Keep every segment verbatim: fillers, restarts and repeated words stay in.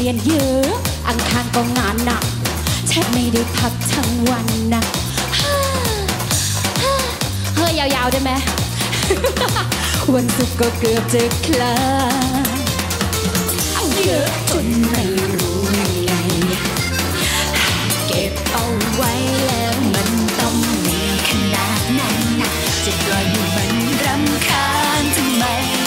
รียนเยอะอังคารก็งานหนักแทบไม่ได้พักทั้งวันนะเฮ้ยยาวๆได้ไหม วันศุกร์ก็เกือบจะคลาเยอะจนไม่รู้ยังไงเก็บเอาไว้แล้วมันต้องมีขนาดนั้นนะจะปล่อยให้มันรำคาญทำไม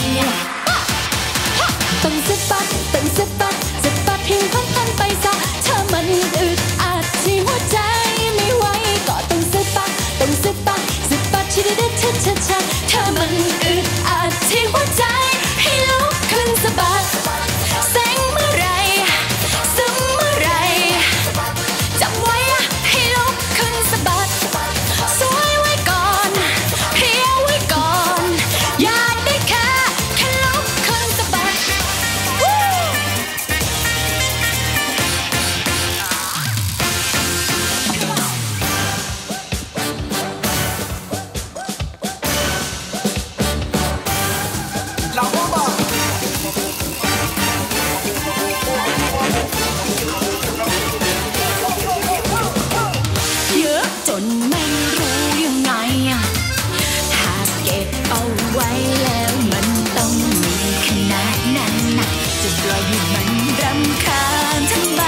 ต้องสะบัดต้องสะบัดสะบัดให้พันพันไปซะถ้ามันอึดอัดที่หัวใจไม่ไหวก็ต้องสะบัดต้องสะบัดสะบัดชิดเด็ดชัดชัดชัดถ้ามันอึดอัดที่หัวใจให้ลุกขึ้นสะบัดแสงเมื่อไรซึมเมื่อไรจำไว้ให้ลุกขึ้นสะบัดสวยไว้ก่อนเพียวไว้ก่อนอย่าได้แค่แค่ลุกขึ้นสะบัดเยอะจนไม่รู้ยังไงหากเก็บเอาไว้แล้วมันต้องมีขนาดนั้นนะจะปล่อยให้มันรำคาญทำไม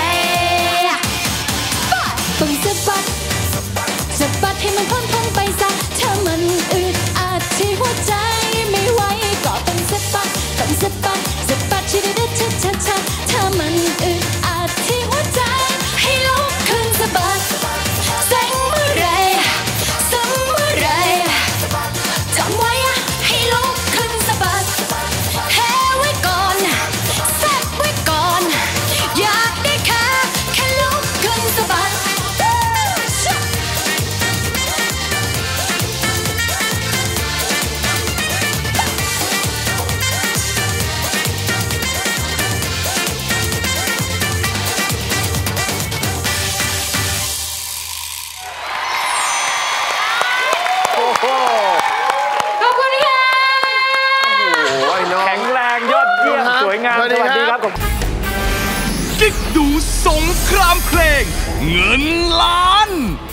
ต้องสะบัดสะบัดให้มันพ้นพ้นไปซะถ้ามันอึดอัดที่หัวใจไม่ไหวก็ต้องสะบัดต้องสะบัดสะบัดชิดเด็ดชัดชัดชัดถ้ามันอึดอัดที่หัวใจให้ลุกขึ้นสะบัดแสงเมื่อไรซึมเมื่อไรจำไว้ให้ลุกขึ้นสะบัดแพ้ไว้ก่อนแซ่บไว้ก่อนอยากได้แค่แค่ลุกขึ้นสะบัดขอบคุณค่ะแข็งแรงยอดเยี่ยมสวยงามสวัสดีครับผมกิ๊กดูสงครามเพลงเงินล้าน